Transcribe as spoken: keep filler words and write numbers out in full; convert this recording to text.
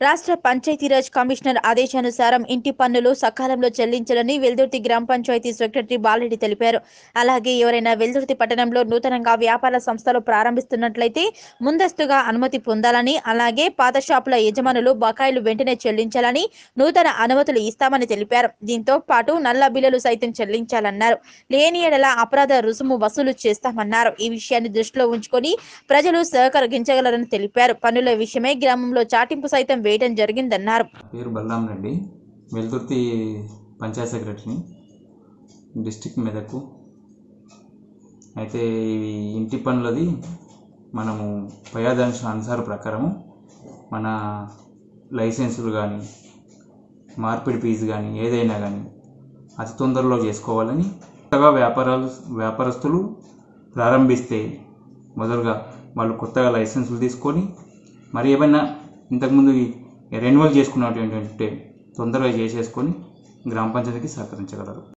రాష్ట్ర పంచాయతీరాజ్ కమిషనర్ ఆదేశానుసారం ఇంటి పన్నులు సకాలంలో చెల్లించాలని వెల్దుర్తి గ్రామ పంచాయతీ సెక్రటరీ బాలరెడ్డి తెలిపారు. అలాగే ఎవరైనా వెల్దుర్తి పట్టణంలో నూతనంగా వ్యాపార సంస్థలు ప్రారంభిస్తున్నట్లయితే ముందస్తుగా అనుమతి పొందాలని, అలాగే పాత షాపుల యజమానులు బకాయిలు వెంటనే చెల్లించాలని నూతన అనుమతులు ఇస్తామని తెలిపారు. దీంతో పాటు నల్ల బిల్లులు సైతం చెల్లించాలన్నారు. లేని ఎడల అపరాధ రుసుము వసూలు చేస్తామన్నారు. ఈ విషయాన్ని దృష్టిలో ఉంచుకొని ప్రజలు సహకరించగలరని తెలిపారు. పన్నుల విషయమై గ్రామంలో చాటింపు సైతం వేయడం జరిగిందన్నారు. పేరు బలరాం రెడ్డి, వెల్దుర్తి పంచాయత్ సెక్రటరీని, డిస్ట్రిక్ట్ మెదక్. అయితే ఇవి ఇంటి పనులది మనము పయాదాంశ అనుసార ప్రకారము మన లైసెన్సులు కానీ మార్పిడి ఫీజు కానీ ఏదైనా కానీ అతి తొందరలో చేసుకోవాలని, కొత్తగా వ్యాపారాలు వ్యాపారస్తులు ప్రారంభిస్తే మొదలుగా వాళ్ళు కొత్తగా లైసెన్సులు తీసుకొని మరి ఏమైనా ఇంతకుముందు రెన్యువల్ చేసుకున్నటువంటి తొందరగా చేసేసుకొని గ్రామ పంచాయతీకి సహకరించగలరు.